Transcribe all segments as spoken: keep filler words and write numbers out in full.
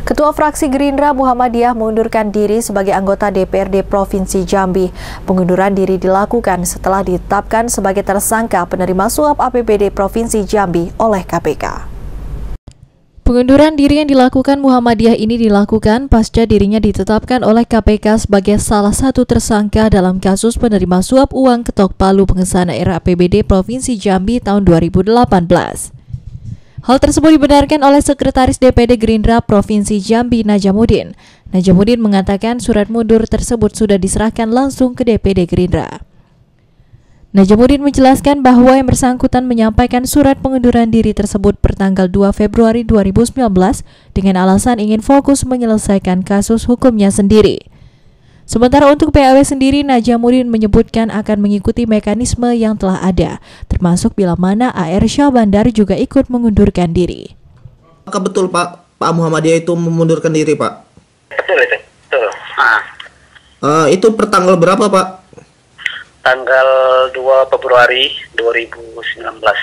Ketua Fraksi Gerindra Muhammadiyah mengundurkan diri sebagai anggota D P R D Provinsi Jambi. Pengunduran diri dilakukan setelah ditetapkan sebagai tersangka penerima suap A P B D Provinsi Jambi oleh K P K. Pengunduran diri yang dilakukan Muhammadiyah ini dilakukan pasca dirinya ditetapkan oleh K P K sebagai salah satu tersangka dalam kasus penerima suap uang ketok palu pengesahan R A P B D Provinsi Jambi tahun dua ribu delapan belas. Hal tersebut dibenarkan oleh Sekretaris D P D Gerindra Provinsi Jambi Najamuddin. Najamuddin mengatakan surat mundur tersebut sudah diserahkan langsung ke D P D Gerindra. Najamuddin menjelaskan bahwa yang bersangkutan menyampaikan surat pengunduran diri tersebut pertanggal dua Februari dua ribu sembilan belas dengan alasan ingin fokus menyelesaikan kasus hukumnya sendiri. Sementara untuk P A W sendiri, Najamuddin menyebutkan akan mengikuti mekanisme yang telah ada, termasuk bila mana A R Syahbandar juga ikut mengundurkan diri. Apakah betul Pak, Pak Muhammadiyah itu memundurkan diri Pak? Betul itu, betul. Ah. Uh, itu pertanggal berapa Pak? Tanggal dua Februari dua ribu sembilan belas.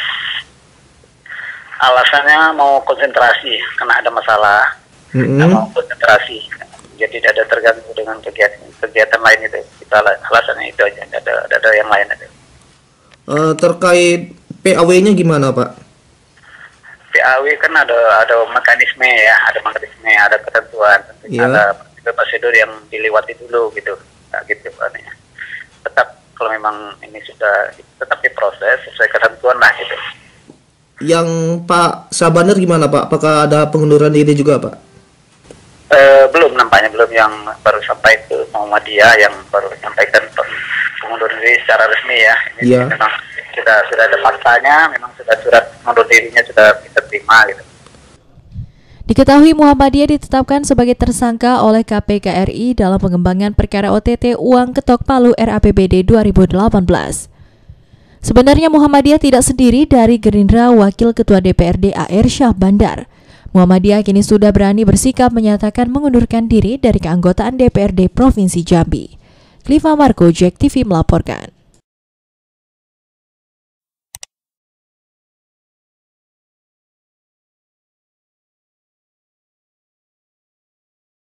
Alasannya mau konsentrasi, karena ada masalah. Mm-hmm. Mau konsentrasi. Jadi tidak ada terganggu dengan kegiatan kegiatan lain itu. Kita alasannya itu aja, tidak ada, tidak ada yang lain itu. Uh, terkait P A W-nya gimana Pak? P A W kan ada ada mekanisme ya, ada mekanisme, ada ketentuan, yeah. Ada prosedur yang dilewati dulu gitu, nah, gitu Pak. Tetap kalau memang ini sudah tetap diproses sesuai ketentuan lah gitu. Yang Pak Syahbandar gimana Pak? Apakah ada pengunduran diri juga Pak? Uh, belum nampaknya belum, yang baru sampai ke Muhammadiyah yang baru menyampaikan pengunduran diri secara resmi ya. Ini yeah. Memang sudah sudah ada faktanya, memang sudah surat pengunduran dirinya sudah bisa terima gitu. Diketahui Muhammadiyah ditetapkan sebagai tersangka oleh K P K R I dalam pengembangan perkara O T T uang ketok palu R A P B D dua ribu delapan belas. Sebenarnya Muhammadiyah tidak sendiri. Dari Gerindra, Wakil Ketua D P R D A R Syahbandar. Muhammadiyah kini sudah berani bersikap menyatakan mengundurkan diri dari keanggotaan D P R D Provinsi Jambi. Cliva Marco, Jack T V melaporkan.